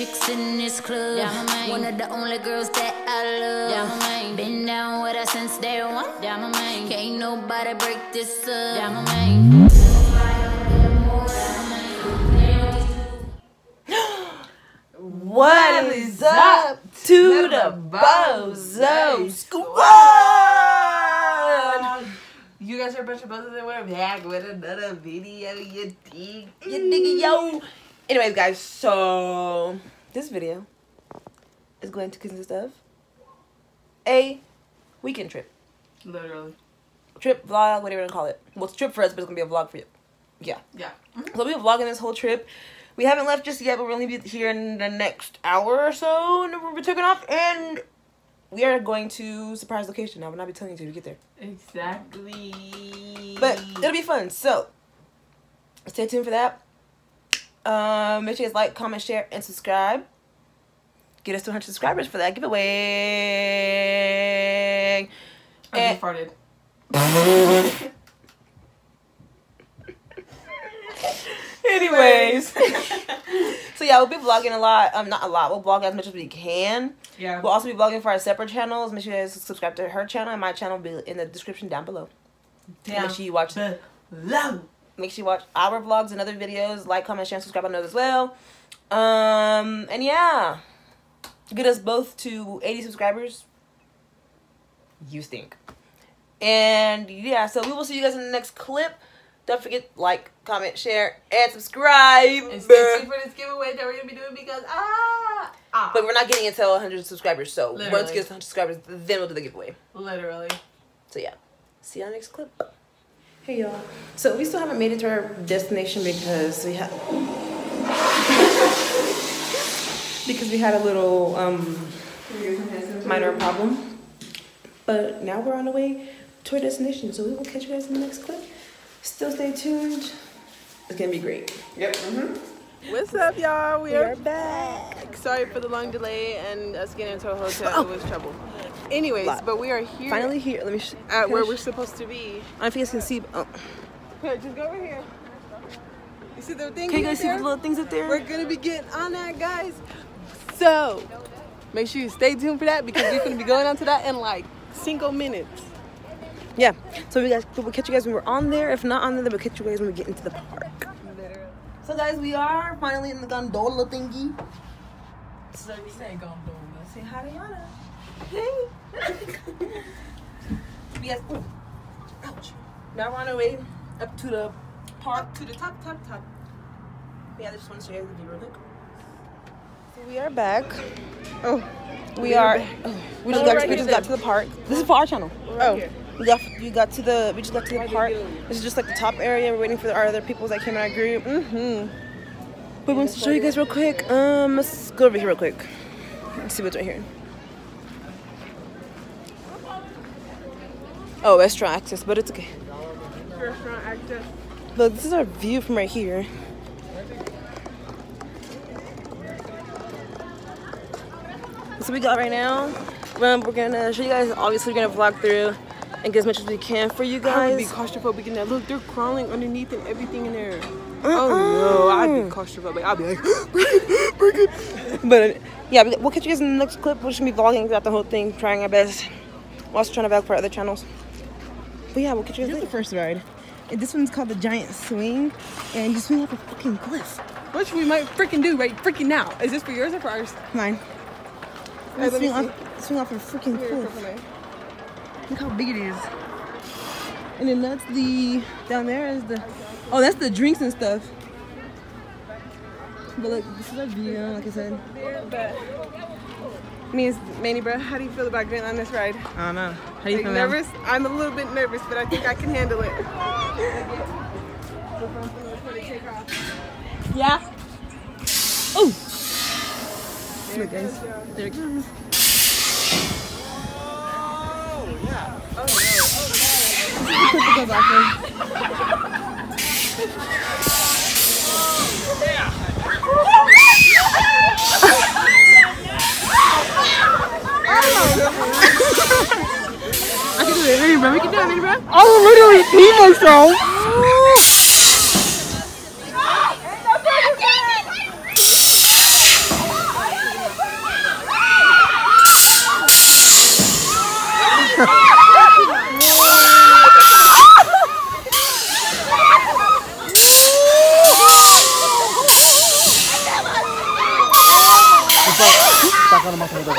chicks in this club. One of the only girls that I love. Been down with her since day one. Can't nobody break this up. What is up to the Bozo Squad? You guys are a bunch of bozos and we're back with another video, you dig? You dig, yo. Anyways, guys, so this video is going to consist of a weekend trip. Literally. Trip, vlog, whatever you want to call it. Well, it's a trip for us, but it's going to be a vlog for you. Yeah. Yeah. So we'll be vlogging this whole trip. We haven't left just yet, but we'll only be here in the next hour or so. And we'll be taking off, and we are going to surprise location. I will not be telling you till we get there. Exactly. But it'll be fun. So stay tuned for that. Make sure you guys like, comment, share, and subscribe. Get us to 100 subscribers for that giveaway. I just farted. Anyways. So yeah, we'll be vlogging a lot. Not a lot. We'll vlog as much as we can. Yeah. We'll also be vlogging for our separate channels. Make sure you guys subscribe to her channel, and my channel will be in the description down below. Make sure you watch below. Make sure you watch our vlogs and other videos. Like, comment, share, and subscribe on those as well. And yeah, get us both to 80 subscribers. You stink. And yeah, so we will see you guys in the next clip. Don't forget, like, comment, share, and subscribe. And stay tuned for this giveaway that we're gonna be doing because But we're not getting until 100 subscribers. So Literally. once we get to 100 subscribers, then we'll do the giveaway. Literally. So yeah, see you on the next clip. Hey y'all. So we still haven't made it to our destination because we had a little minor problem. But now we're on the way to our destination. So we will catch you guys in the next clip. Still stay tuned. It's gonna be great. Yep. What's up, y'all? We are back. Sorry for the long delay and us getting into a hotel. It was trouble. Anyways, but we are here. Finally here. Let me at where we're supposed to be. I don't know if you guys can see. Oh. Here, just go over here. You see the thing? Can you guys see the little things up there? We're gonna be getting on that, guys. So make sure you stay tuned for that because we're gonna be going on to that in like 5 minutes. Yeah. So we'll catch you guys when we're on there. If not on there, then we'll catch you guys when we get into the park. So guys, we are finally in the gondola thingy. So we say gondola. Say hi to Yana. Hey. We guys. Ooh. Ouch. Now we're on our way up to the park. Up to the top. Yeah, I just want to show you the view real quick. So we are back. Oh, we just got to the park. This is for our channel. We just got to the park. This is just like the top area. We're waiting for our other people that came in our group. But I want to show you guys real quick. Let's go over here real quick. Let's see what's right here. Oh, restaurant access, but it's okay. Restaurant access. Look, this is our view from right here. So we got right now. We're gonna show you guys. Obviously, we're gonna vlog through and get as much as we can for you guys. I would be claustrophobic in there. Look, they're crawling underneath and everything in there. Oh no, I'd be claustrophobic. I'd be like, break it. But yeah, we'll catch you guys in the next clip. We're just gonna be vlogging throughout the whole thing, trying our best. We're also trying to vlog for other channels. But yeah, we'll catch you guys later. The first ride. And this one's called the Giant Swing, and you swing off a fucking cliff. Which we might freaking do right freaking now. Is this for yours or for ours? Mine. Hey, swing off a freaking cliff. Look how big it is. And then that's down there is that's the drinks and stuff. But look, this is our view, like I said. Manny, bro, how do you feel about getting on this ride? I don't know. How do you feel? Nervous? I'm a little bit nervous, but I think I can handle it. Yeah. Oh. Look, guys. There it goes. Oh yeah. Oh no. I can do it, ready, bro. We can do it, ready, bro. I will literally pee myself. Saca nomás ahorita.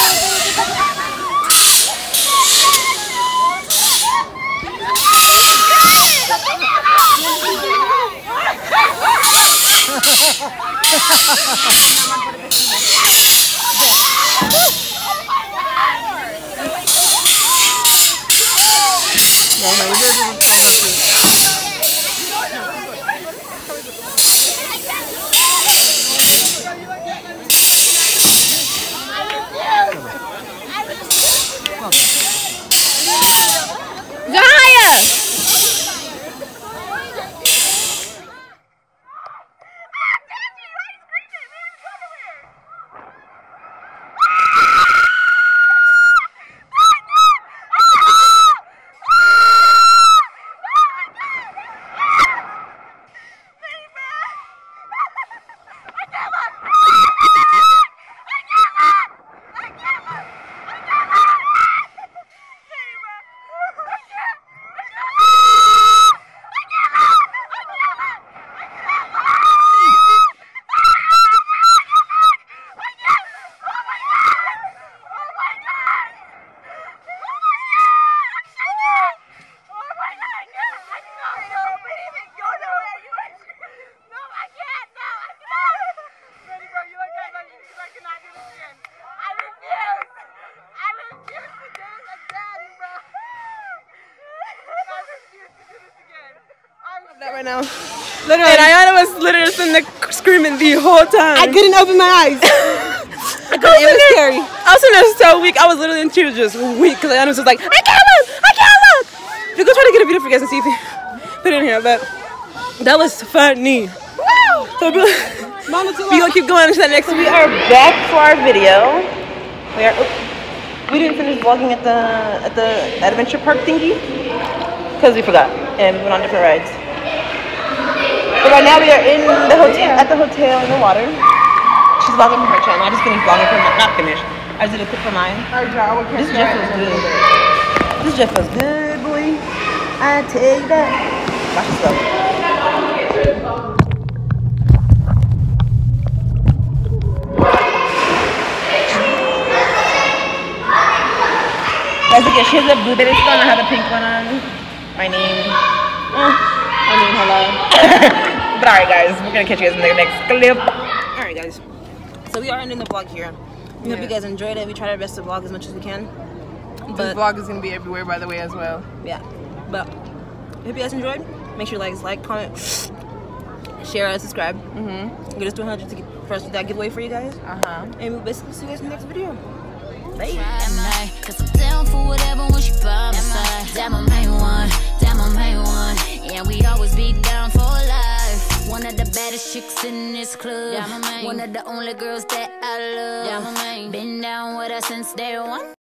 That right now. Literally. And Ayana was literally sitting there screaming the whole time. I couldn't open my eyes. It was scary. I was sitting there so weak. I was literally in tears, just weak, because Ayana was just like, I can't look! I can't look! You go try to get a video for you guys and see if you put it in here, but that was funny. So we're gonna keep going into that next. We are back for our video. We didn't finish vlogging at the adventure park thingy because we forgot and we went on different rides. But right now we are in the hotel, at the hotel in the water. She's vlogging for her channel. I just finished vlogging for mine. Not finished. I just did a clip for mine. This Jeff was good. This Jeff was good, boy. I tell you that. Watch yourself. Guys, again, she has a blueberry one. I have a pink one on. My name. Hello. But alright guys, we're gonna catch you guys in the next clip. Alright guys, so we are ending the vlog here. We hope you guys enjoyed it. We tried our best to vlog as much as we can. This vlog is gonna be everywhere, by the way, as well. Yeah, but hope you guys enjoyed. Make sure you like, comment, share, and subscribe. Get us to 100 for us to do that giveaway for you guys. And we'll basically see you guys in the next video. Bye. Cause I'm down for whatever when she by my side. That my main one, that my main one. Yeah, we always be down for life. One of the baddest chicks in this club. One of the only girls that I love. Been down with her since day one.